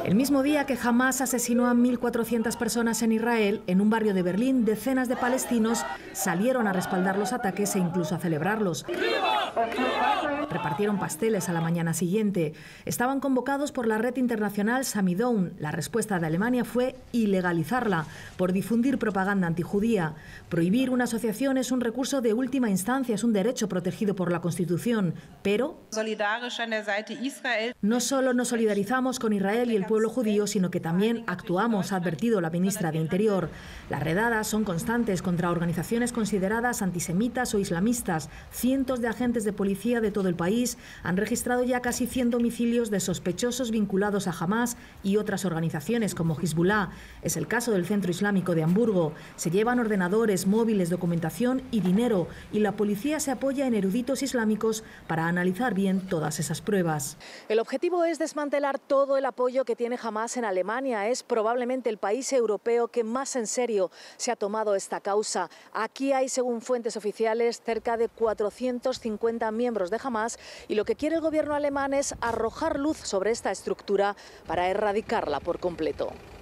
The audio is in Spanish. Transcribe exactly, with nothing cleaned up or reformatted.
El mismo día que Hamás asesinó a mil cuatrocientas personas en Israel, en un barrio de Berlín, decenas de palestinos salieron a respaldar los ataques e incluso a celebrarlos. Repartieron pasteles a la mañana siguiente. Estaban convocados por la red internacional Samidoun. La respuesta de Alemania fue ilegalizarla por difundir propaganda antijudía. Prohibir una asociación es un recurso de última instancia, es un derecho protegido por la Constitución. Pero no solo nos solidarizamos con Israel y el pueblo judío, sino que también actuamos, ha advertido la ministra de Interior. Las redadas son constantes contra organizaciones consideradas antisemitas o islamistas. Cientos de agentes de policía de todo el país han registrado ya casi cien domicilios de sospechosos vinculados a Hamás y otras organizaciones como Hezbollah. Es el caso del Centro Islámico de Hamburgo. Se llevan ordenadores, móviles, documentación y dinero, y la policía se apoya en eruditos islámicos para analizar bien todas esas pruebas. El objetivo es desmantelar todo el apoyo que tiene Hamás en Alemania. Es probablemente el país europeo que más en serio se ha tomado esta causa. Aquí hay, según fuentes oficiales, cerca de cuatrocientos cincuenta miembros de Hamás, y lo que quiere el gobierno alemán es arrojar luz sobre esta estructura para erradicarla por completo.